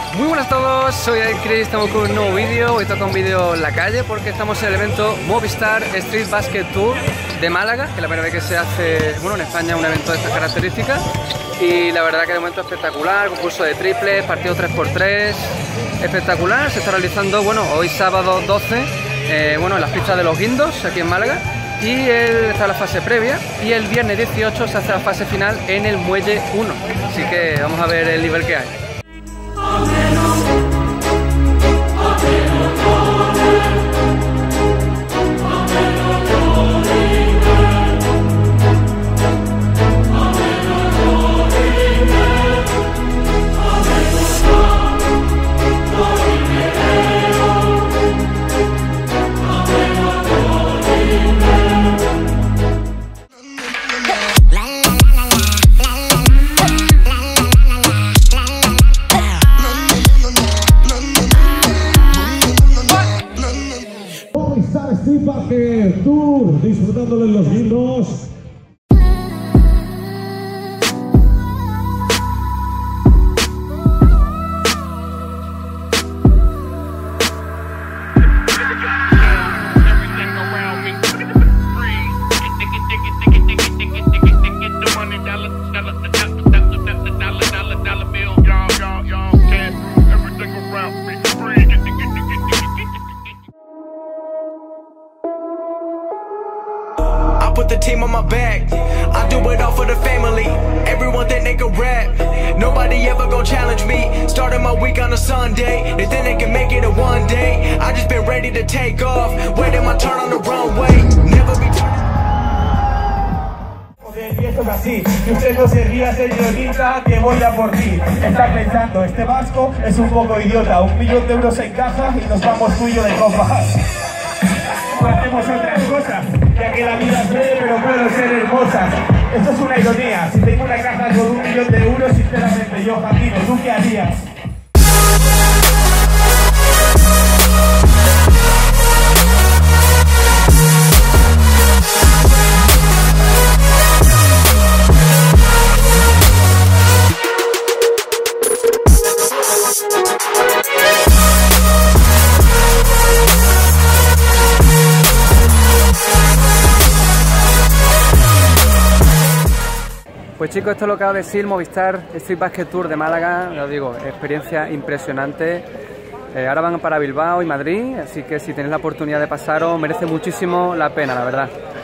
Muy buenas a todos, soy Chris, estamos con un nuevo vídeo. Hoy toca un vídeo en la calle porque estamos en el evento Movistar Street Basket Tour de Málaga, que es la primera vez que se hace, bueno, en España un evento de estas características. Y la verdad que de momento espectacular, concurso de triples, partido 3x3, espectacular. Se está realizando, bueno, hoy sábado 12, bueno, en las pistas de Los Guindos, aquí en Málaga. Y está la fase previa y el viernes 18 se hace la fase final en el Muelle 1. Así que vamos a ver el nivel que hay. Movistar Street Basket Tour, disfrutándolo en Los Guindos. Put the team on my back, I do it all for the family. Everyone think they can rap, nobody ever gon' challenge me. Starting my week on a Sunday, they think they can make it in one day. I just been ready to take off, waiting my turn on the runway. Never be turning. Y esto es así, y usted no se ría, señorita, que voy a por ti. Está pensando, este vasco es un poco idiota. 1 millón de euros en caja y nos vamos tú y yo de copas. Hacemos otras cosas, ya que la vida es breve pero pueden ser hermosas. Esto es una ironía, si tengo una caja con 1 millón de euros, sinceramente yo, Jaquino, ¿tú qué harías? Pues chicos, esto es lo que acaba de decir Movistar Street Basket Tour de Málaga. Ya os digo, experiencia impresionante. Ahora van para Bilbao y Madrid, así que si tenéis la oportunidad de pasaros, merece muchísimo la pena, la verdad.